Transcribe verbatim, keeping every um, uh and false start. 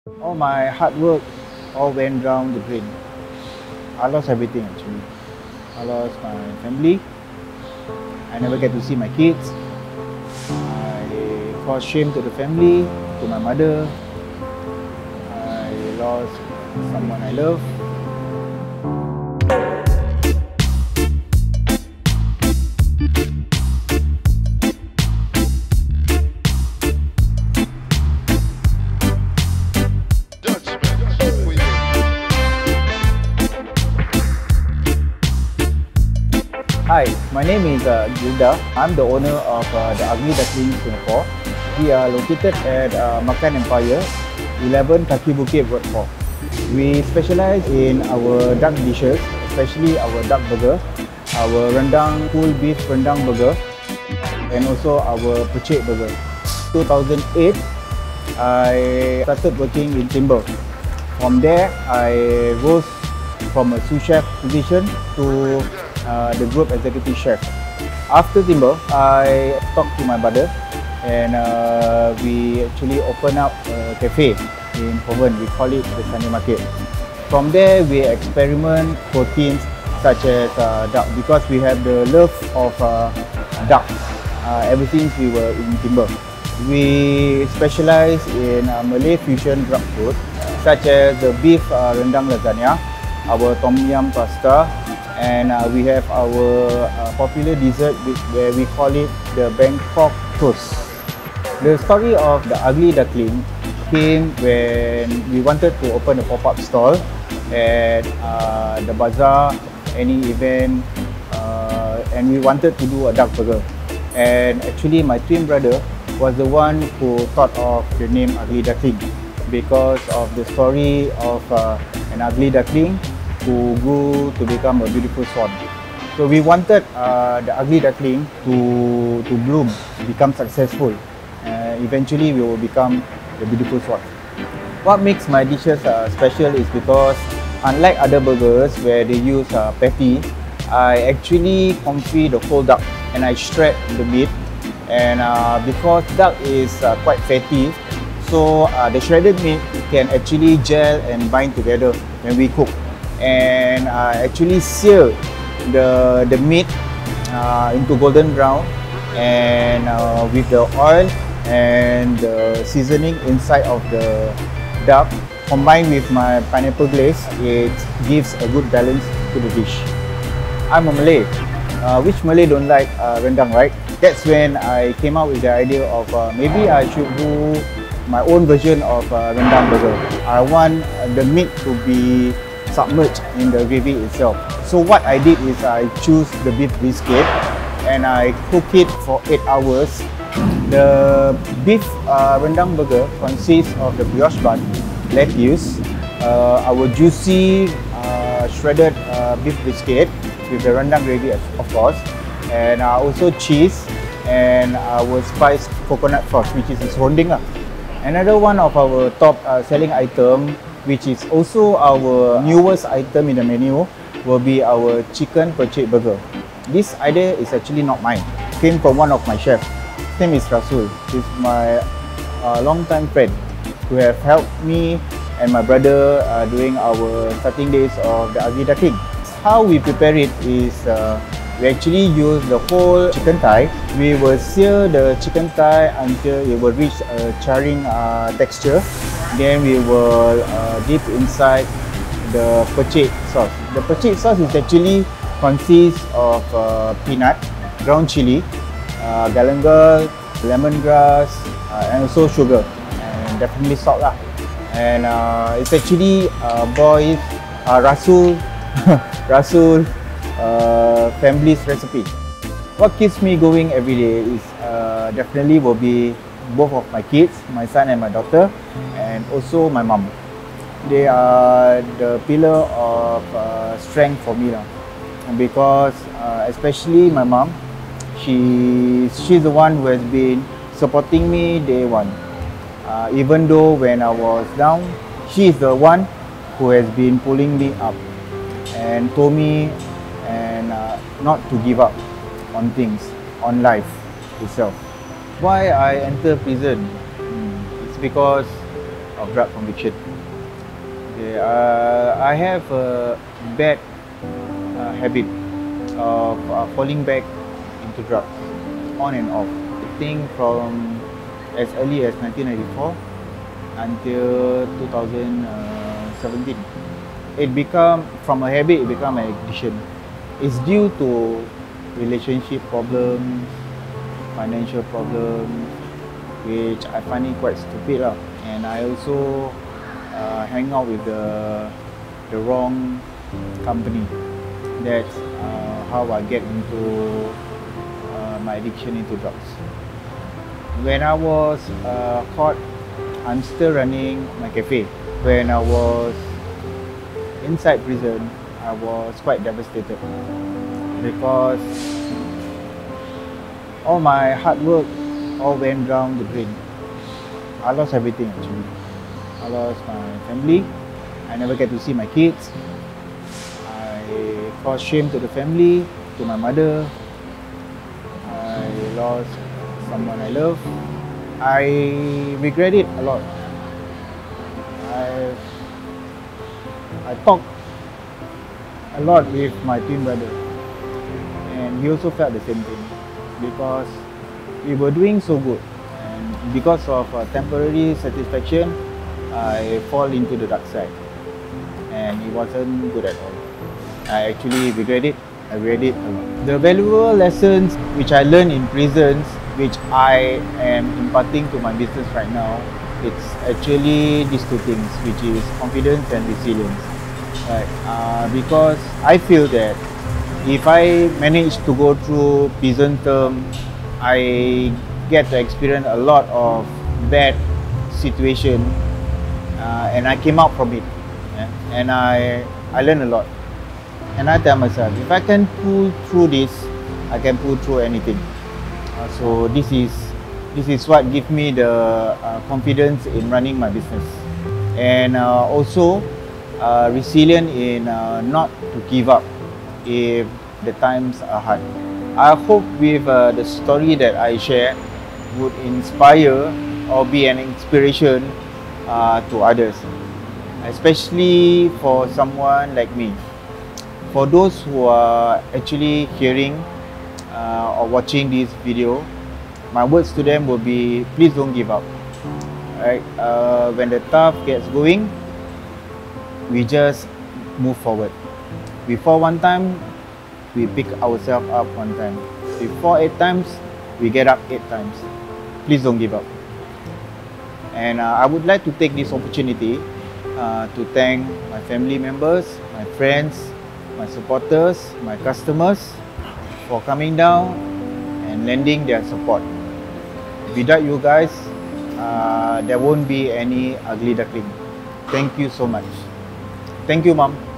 All my hard work all went down the drain. I lost everything actually. I lost my family. I never get to see my kids. I caused shame to the family, to my mother. I lost someone I love. Hi, my name is uh, Gilda. I'm the owner of uh, the Ugly Duckling Singapore. We are located at uh, Makan Empire, eleven Kaki Bukit Road four. We specialize in our duck dishes, especially our duck burger, our rendang full beef rendang burger, and also our pecik burger. two thousand eight, I started working in Timber. From there, I rose from a sous chef position to uh, the group executive chef. After Timber, I talked to my brother and uh, we actually opened up a cafe in Kovan. We call it the Sunday Market. From there, we experiment proteins such as uh, duck because we have the love of uh, duck uh, ever since we were in Timber. We specialize in uh, Malay fusion drug food such as the beef uh, rendang lasagna, our tom yum pasta, and uh, we have our uh, popular dessert which, where we call it the Bangkok toast. The story of the Ugly Duckling came when we wanted to open a pop-up stall at uh, the bazaar, any event, uh, and we wanted to do a duck burger. And actually my twin brother was the one who thought of the name Ugly Duckling because of the story of uh, an ugly duckling who grew to become a beautiful swan. So we wanted uh, the Ugly Duckling to, to bloom, become successful. Uh, eventually we will become the beautiful swan. What makes my dishes uh, special is because unlike other burgers where they use uh, patty, I actually confit the whole duck and I shred the meat. And uh, because duck is uh, quite fatty, so uh, the shredded meat can actually gel and bind together when we cook. And uh, actually sear the, the meat uh, into golden brown, and uh, with the oil and the seasoning inside of the duck combined with my pineapple glaze, it gives a good balance to the dish. I'm a Malay. Uh, which Malay don't like uh, rendang, right? That's when I came up with the idea of uh, maybe I should do my own version of uh, rendang burger. I want the meat to be submerged in the gravy itself. So what I did is I choose the beef brisket and I cook it for eight hours. The beef uh, rendang burger consists of the brioche bun, lettuce, uh, our juicy uh, shredded uh, beef brisket with the rendang gravy of course, and uh, also cheese and our spiced coconut sauce, which is a serunding. Another one of our top uh, selling item, which is also our newest item in the menu, will be our chicken pecik burger. This idea is actually not mine. It came from one of my chefs. His name is Rasul. He's my uh, long-time friend who have helped me and my brother uh, during our starting days of the Ugly Duckling. How we prepare it is uh, we actually use the whole chicken thigh. We will sear the chicken thigh until it will reach a charring uh, texture. Then we will uh, dip inside the pecik sauce. The pecik sauce is actually consists of uh, peanut, ground chili, uh, galangal, lemongrass, uh, and also sugar, and definitely salt lah. And uh, it's actually uh, boiled uh, Rasul Rasul uh, family's recipe. What keeps me going every day is uh, definitely will be both of my kids, my son and my daughter, and also my mom. They are the pillar of uh, strength for me lah. Because uh, especially my mom, she she's the one who has been supporting me day one. Uh, even though when I was down, she is the one who has been pulling me up and told me and uh, not to give up on things, on life itself. Why I enter prison? Hmm, it's because of drug conviction. Okay, uh, I have a bad uh, habit of uh, falling back into drugs, on and off. I think from as early as nineteen ninety-four until two thousand seventeen. It become, from a habit, it become an addiction. It's due to relationship problems, financial problems, which I find it quite stupid lah. And I also uh, hang out with the the wrong company. That's uh, how I get into uh, my addiction into drugs. When I was uh, caught, I'm still running my cafe. When I was inside prison, I was quite devastated because all my hard work all went down the drain. I lost everything actually. I lost my family. I never get to see my kids. I caused shame to the family, to my mother. I lost someone I love. I regret it a lot. I I talked a lot with my twin brother, and he also felt the same thing because we were doing so good, and because of uh, temporary satisfaction, I fall into the dark side, and it wasn't good at all. I actually regret it. I regret it a lot. The valuable lessons which I learned in prisons, which I am imparting to my business right now, it's actually these two things, which is confidence and resilience. Right? Uh, because I feel that if I manage to go through prison term, I get to experience a lot of bad situation, uh, and I came out from it, yeah? And I I learned a lot. And I tell myself, if I can pull through this, I can pull through anything. Uh, so this is this is what gives me the uh, confidence in running my business, and uh, also uh, resilient in uh, not to give up if the times are hard. I hope with uh, the story that I share would inspire or be an inspiration uh, to others, especially for someone like me. For those who are actually hearing uh, or watching this video, my words to them will be, please don't give up. Right? Uh, when the tough gets going, we just move forward. We fall one time, we pick ourselves up one time. We fall eight times, we get up eight times. Please don't give up. And uh, I would like to take this opportunity uh, to thank my family members, my friends, my supporters, my customers for coming down and lending their support. Without you guys, uh, there won't be any ugly duckling. Thank you so much. Thank you, Mom.